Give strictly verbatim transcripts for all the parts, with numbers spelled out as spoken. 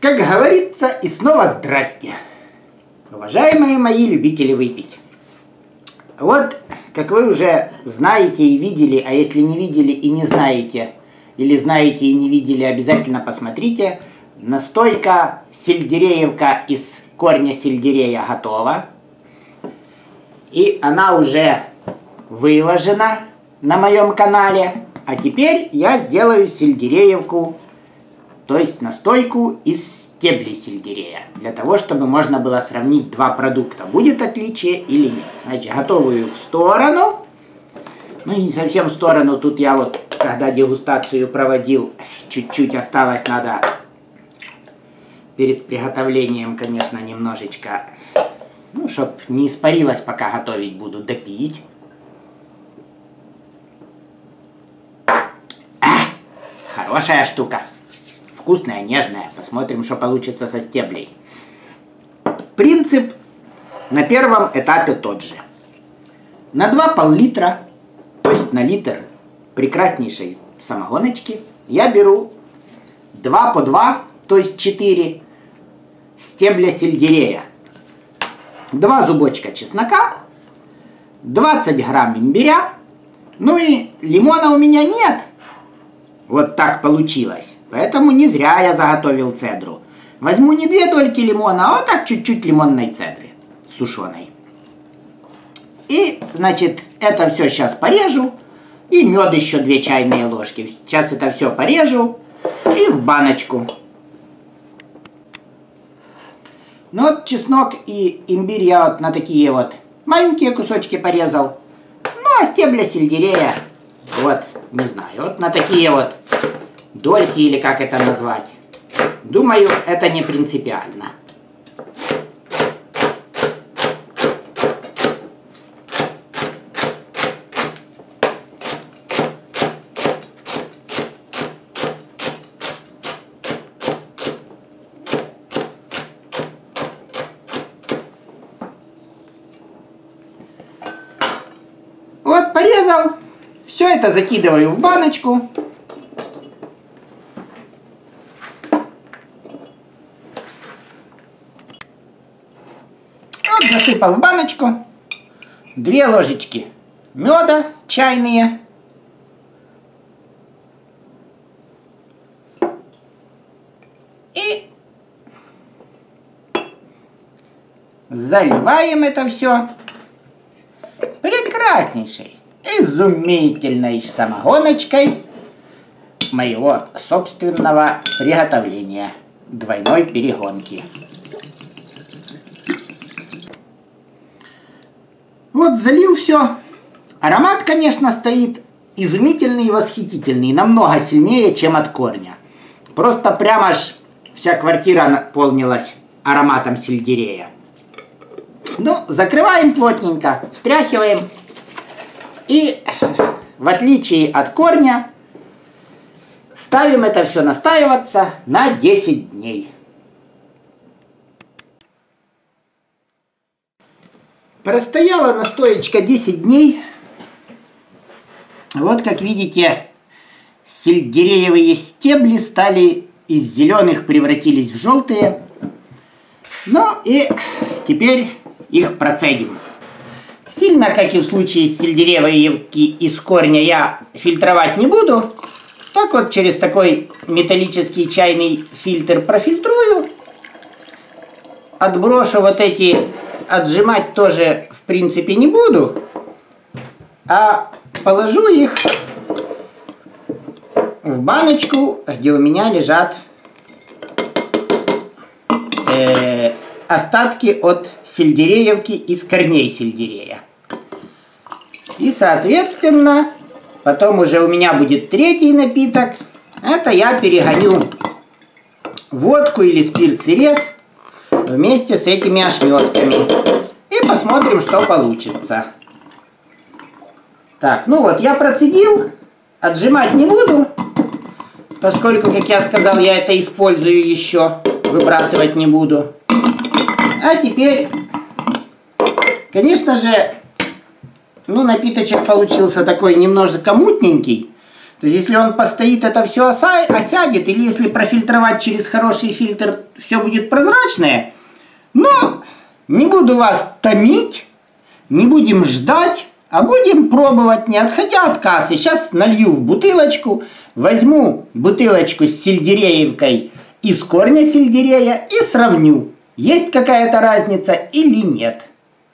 Как говорится, и снова здрасте, уважаемые мои любители выпить. Вот, как вы уже знаете и видели, а если не видели и не знаете, или знаете и не видели, обязательно посмотрите, настойка сельдереевка из корня сельдерея готова. И она уже выложена на моем канале. А теперь я сделаю сельдереевку, то есть настойку из стеблей сельдерея, для того, чтобы можно было сравнить два продукта, будет отличие или нет. Значит, готовую в сторону. Ну, не совсем в сторону, тут я вот, когда дегустацию проводил, чуть-чуть осталось, надо перед приготовлением, конечно, немножечко, ну, чтоб не испарилось, пока готовить буду, допить. Хорошая штука. Вкусная, нежная. Посмотрим, что получится со стеблей. Принцип на первом этапе тот же. На два пол-литра, то есть на литр прекраснейшей самогоночки, я беру два по два, то есть четыре стебля сельдерея, два зубочка чеснока, двадцать грамм имбиря, ну и лимона у меня нет. Вот так получилось. Поэтому не зря я заготовил цедру. Возьму не две дольки лимона, а вот так чуть-чуть лимонной цедры сушеной. И, значит, это все сейчас порежу. И мед еще две чайные ложки. Сейчас это все порежу и в баночку. Ну вот чеснок и имбирь я вот на такие вот маленькие кусочки порезал. Ну а стебля сельдерея, вот, не знаю, вот на такие вот дольки, или как это назвать. Думаю, это не принципиально. Вот порезал. Все это закидываю в баночку. Вот засыпал в баночку. Две ложечки меда чайные. И заливаем это все прекраснейшей, изумительной самогоночкой моего собственного приготовления двойной перегонки. Вот залил все. Аромат, конечно, стоит изумительный и восхитительный, намного сильнее, чем от корня. Просто прямо аж вся квартира наполнилась ароматом сельдерея. Ну, закрываем плотненько, встряхиваем. И, в отличие от корня, ставим это все настаиваться на десять дней. Простояла настоечка десять дней. Вот, как видите, сельдереевые стебли стали из зеленых, превратились в желтые. Ну и теперь их процедим. Сильно, как и в случае с сельдереевки из корня, я фильтровать не буду. Так вот через такой металлический чайный фильтр профильтрую. Отброшу вот эти, отжимать тоже в принципе не буду. А положу их в баночку, где у меня лежат э, остатки от сельдереевки из корней сельдерея. И, соответственно, потом уже у меня будет третий напиток. Это я перегоню водку или спирт-сырец вместе с этими ошметками. И посмотрим, что получится. Так, ну вот, я процедил. Отжимать не буду, поскольку, как я сказал, я это использую еще. Выбрасывать не буду. А теперь, конечно же, ну, напиточек получился такой немножко мутненький. То есть, если он постоит, это все осядет, или если профильтровать через хороший фильтр, все будет прозрачное. Но не буду вас томить, не будем ждать, а будем пробовать, не отходя от кассы. Сейчас налью в бутылочку, возьму бутылочку с сельдереевкой из корня сельдерея и сравню, есть какая-то разница или нет.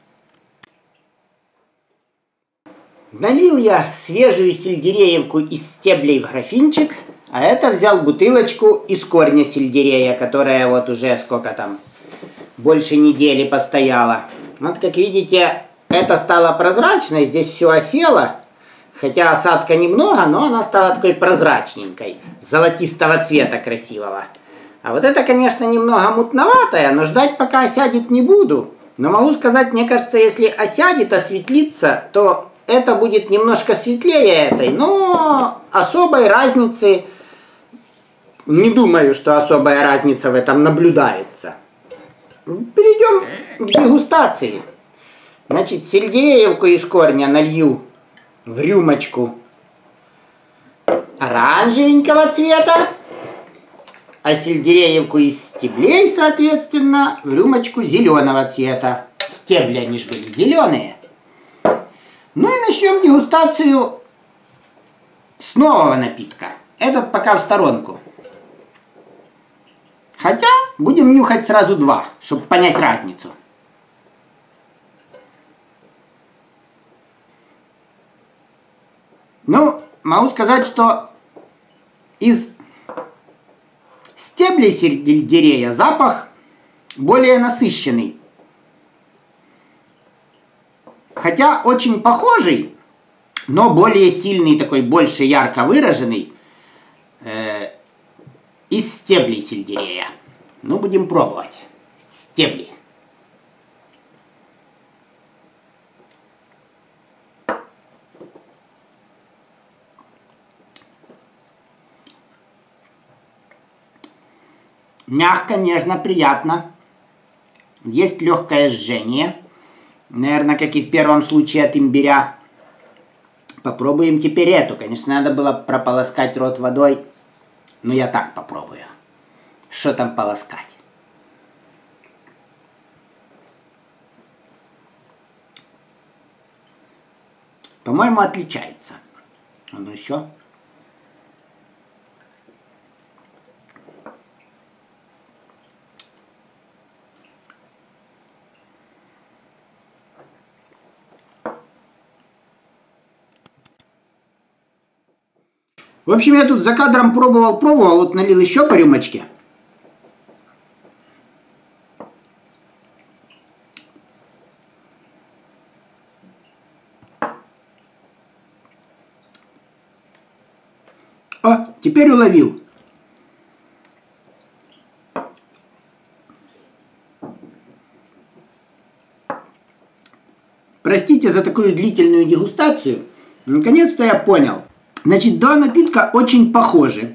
Налил я свежую сельдереевку из стеблей в графинчик, а это взял бутылочку из корня сельдерея, которая вот уже сколько там, больше недели постояла. Вот как видите, это стало прозрачной, здесь все осело, хотя осадка немного, но она стала такой прозрачненькой, золотистого цвета красивого. А вот это, конечно, немного мутноватая, но ждать пока осядет не буду. Но могу сказать, мне кажется, если осядет, осветлится, то это будет немножко светлее этой, но особой разницы, не думаю, что особая разница в этом наблюдается. Перейдем к дегустации. Значит, сельдереевку из корня налью в рюмочку оранжевенького цвета, а сельдереевку из стеблей, соответственно, в рюмочку зеленого цвета. Стебли, они же были зеленые. Ну и начнем дегустацию с нового напитка. Этот пока в сторонку. Хотя будем нюхать сразу два, чтобы понять разницу. Ну, могу сказать, что из стеблей сельдерея запах более насыщенный. Хотя очень похожий, но более сильный, такой больше ярко выраженный э, из стеблей сельдерея. Ну, будем пробовать. Стебли. Мягко, нежно, приятно. Есть легкое жжение. Наверное, как и в первом случае от имбиря. Попробуем теперь эту. Конечно, надо было прополоскать рот водой. Но я так попробую. Что там полоскать? По-моему, отличается. А ну еще. В общем, я тут за кадром пробовал, пробовал, вот налил еще по рюмочке. О, теперь уловил. Простите за такую длительную дегустацию. Наконец-то я понял. Значит, два напитка очень похожи.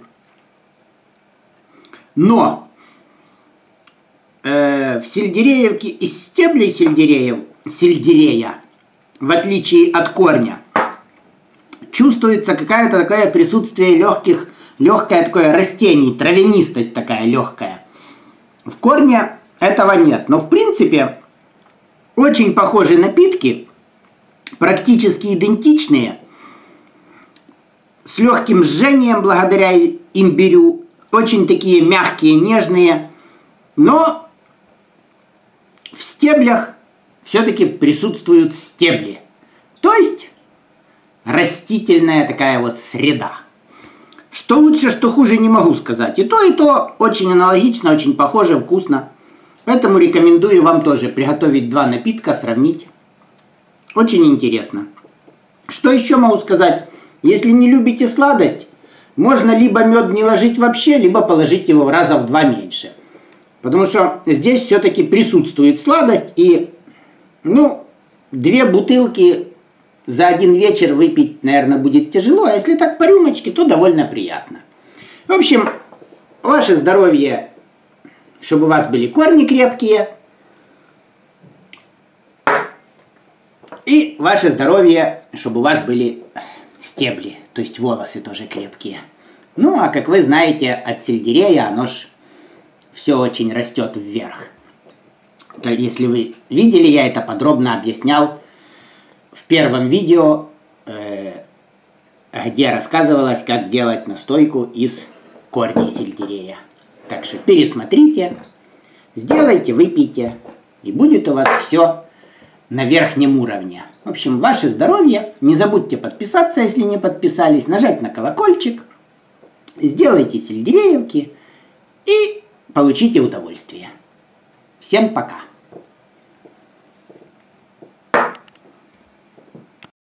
Но э, в сельдереевке из стеблей сельдереев, сельдерея, в отличие от корня, чувствуется какое-то такое присутствие легких, легкое такое растений, травянистость такая легкая. В корне этого нет. Но в принципе очень похожие напитки, практически идентичные, с легким жжением благодаря имбирю, очень такие мягкие, нежные, но в стеблях все-таки присутствуют стебли. То есть растительная такая вот среда. Что лучше, что хуже, не могу сказать. И то, и то очень аналогично, очень похоже, вкусно. Поэтому рекомендую вам тоже приготовить два напитка, сравнить. Очень интересно. Что еще могу сказать? Если не любите сладость, можно либо мед не ложить вообще, либо положить его в раза в два меньше. Потому что здесь все-таки присутствует сладость. И, ну, две бутылки за один вечер выпить, наверное, будет тяжело. А если так по рюмочке, то довольно приятно. В общем, ваше здоровье, чтобы у вас были корни крепкие. И ваше здоровье, чтобы у вас были стебли, то есть волосы тоже крепкие. Ну, а как вы знаете, от сельдерея оно ж все очень растет вверх. Если вы видели, я это подробно объяснял в первом видео, э, где рассказывалось, как делать настойку из корней сельдерея. Так что пересмотрите, сделайте, выпейте, и будет у вас все на верхнем уровне. В общем, ваше здоровье. Не забудьте подписаться, если не подписались, нажать на колокольчик, сделайте сельдереевки и получите удовольствие. Всем пока!